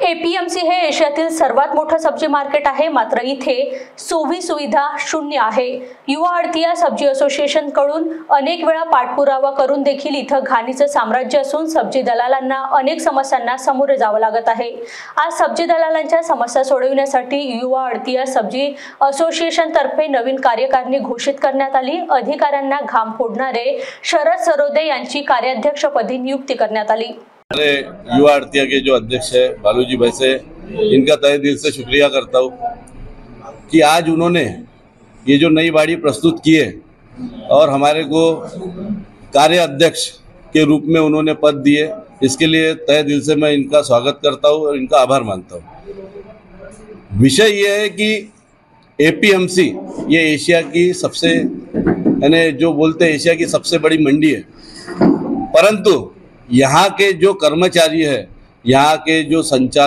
APMC हे एशियातील सर्वात मोठं सब्जी मार्केट आहे, मात्र इथे सुविधा शून्य आहे। युवा आडतिया सब्जी असोसिएशन कडून अनेक वेळा पाठपुरावा करून देखील इथं घाणीचं साम्राज्य असून सब्जी दलालांना अनेक समस्यांना सामोरे जावं लागत आहे। आज सब्जी दलालांच्या समस्या सोडविण्यासाठी युवा आडतिया सब्जी असोसिएशन तर्फे नवीन कार्यकारिणी घोषित करण्यात आली। अधिकाऱ्यांना घाम फोडणारे शरद सरोदे यांची कार्याध्यक्षपदी नियुक्ती करण्यात आली। युवा आड़तिया के जो अध्यक्ष है बालूजी भाई से इनका तहे दिल से शुक्रिया करता हूँ कि आज उन्होंने ये जो नई बाड़ी प्रस्तुत की है और हमारे को कार्य अध्यक्ष के रूप में उन्होंने पद दिए, इसके लिए तहे दिल से मैं इनका स्वागत करता हूँ और इनका आभार मानता हूँ। विषय ये है कि एपीएमसी ये एशिया की सबसे यानी जो बोलते हैं एशिया की सबसे बड़ी मंडी है, परंतु यहाँ के जो कर्मचारी है, यहाँ के जो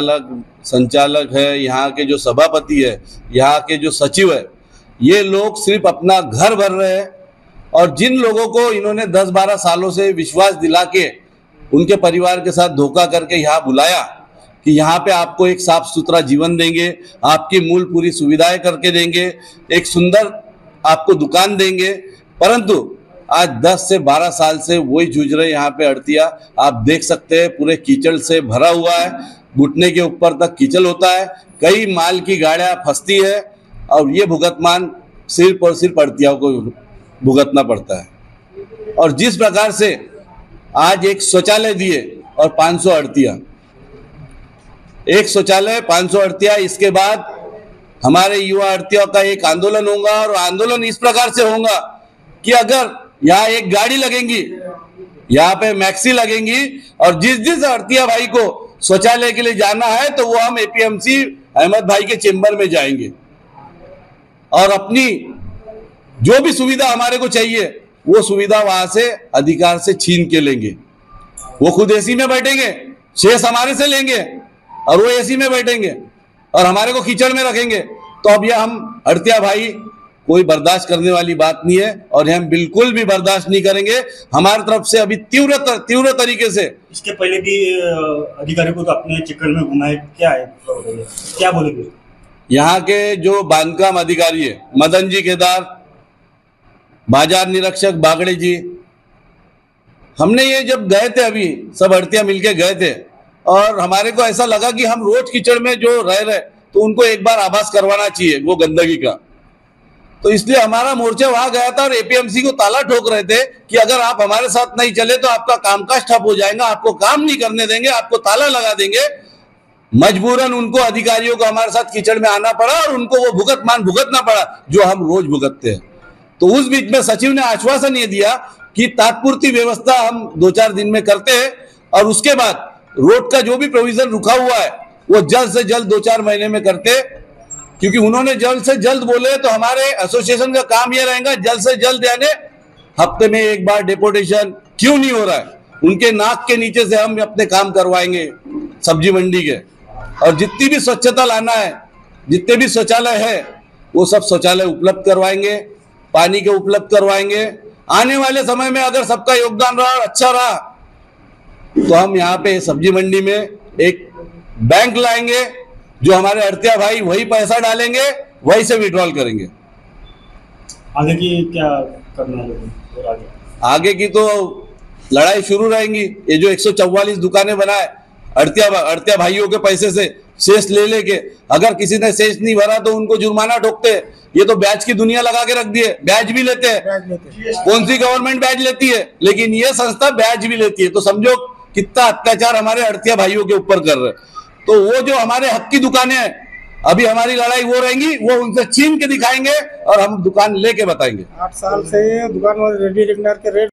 संचालक है, यहाँ के जो सभापति है, यहाँ के जो सचिव है, ये लोग सिर्फ अपना घर भर रहे हैं। और जिन लोगों को इन्होंने 10-12 सालों से विश्वास दिला के उनके परिवार के साथ धोखा करके यहाँ बुलाया कि यहाँ पे आपको एक साफ सुथरा जीवन देंगे, आपकी मूल पूरी सुविधाएं करके देंगे, एक सुंदर आपको दुकान देंगे, परंतु आज 10 से 12 साल से वही जूझ रहे यहाँ पे आड़तिया। आप देख सकते हैं पूरे कीचड़ से भरा हुआ है, घुटने के ऊपर तक कीचड़ होता है, कई माल की गाड़ियाँ फंसती है और ये भुगतमान सिर्फ और सिर्फ आड़तियाओं को भुगतना पड़ता है। और जिस प्रकार से आज एक शौचालय दिए और 500 आड़तिया, एक शौचालय 500 आड़तिया, इसके बाद हमारे युवा आड़तियों का एक आंदोलन होगा और आंदोलन इस प्रकार से होगा कि अगर यहाँ एक गाड़ी लगेंगी, यहाँ पे मैक्सी लगेंगी और जिस आड़तिया भाई को शौचालय के लिए जाना है तो वो हम एपीएमसी अहमद भाई के चेंबर में जाएंगे और अपनी जो भी सुविधा हमारे को चाहिए वो सुविधा वहां से अधिकार से छीन के लेंगे। वो खुद एसी में बैठेंगे, शेष हमारे से लेंगे और वो एसी में बैठेंगे और हमारे को कीचड़ में रखेंगे। तो अब यह हम आड़तिया भाई कोई बर्दाश्त करने वाली बात नहीं है और हम बिल्कुल भी बर्दाश्त नहीं करेंगे। हमारी तरफ से अभी तीव्र तरीके से इसके पहले भी अधिकारियों को तो अपने चक्कर में घुमाए, क्या है, क्या बोलेंगे? यहाँ के जो बांधकाम अधिकारी है मदन जी केदार, बाजार निरीक्षक बागड़े जी, हमने ये जब गए थे, अभी सब आड़तिया मिलके गए थे और हमारे को ऐसा लगा कि हम रोज कीचड़ में जो रह रहे तो उनको एक बार आभास करवाना चाहिए वो गंदगी का। तो इसलिए हमारा मोर्चा वहां गया था और एपीएमसी को ताला ठोक रहे थे कि अगर आप हमारे साथ नहीं चले तो आपका कामकाज ठप हो जाएगा, आपको काम नहीं करने देंगे, आपको ताला लगा देंगे। मजबूरन उनको अधिकारियों को हमारे साथ कीचड़ में आना पड़ा और उनको वो भुगतना पड़ा जो हम रोज भुगतते हैं। तो उस बीच में सचिव ने आश्वासन ये दिया कि तात्पुरती व्यवस्था हम 2-4 दिन में करते हैं और उसके बाद रोड का जो भी प्रोविजन रुका हुआ है वो जल्द से जल्द 2-4 महीने में करते, क्योंकि उन्होंने जल्द से जल्द बोले तो हमारे एसोसिएशन का काम यह रहेगा जल्द से जल्द, यानी हफ्ते में एक बार डेपुटेशन क्यों नहीं हो रहा है, उनके नाक के नीचे से हम अपने काम करवाएंगे सब्जी मंडी के। और जितनी भी स्वच्छता लाना है, जितने भी शौचालय है वो सब शौचालय उपलब्ध करवाएंगे, पानी के उपलब्ध करवाएंगे। आने वाले समय में अगर सबका योगदान रहा और अच्छा रहा तो हम यहाँ पे सब्जी मंडी में एक बैंक लाएंगे, जो हमारे आड़तिया भाई वही पैसा डालेंगे, वही से विड्रॉल करेंगे। आगे की क्या करना है? आगे की तो लड़ाई शुरू रहेंगी। ये जो 144 दुकानें बनाए आड़तिया भाइयों के पैसे से शेष ले लेके, अगर किसी ने शेष नहीं भरा तो उनको जुर्माना ठोकते। ये तो ब्याज की दुनिया लगा के रख दी है, ब्याज भी लेते हैं। कौन सी गवर्नमेंट ब्याज लेती है, लेकिन ये संस्था ब्याज भी लेती है। तो समझो कितना अत्याचार हमारे आड़तिया भाइयों के ऊपर कर रहे हैं। तो वो जो हमारे हक की दुकानें हैं, अभी हमारी लड़ाई वो रहेंगी, वो उनसे छीन के दिखाएंगे और हम दुकान लेके बताएंगे। 8 साल से दुकान रेडी के रेट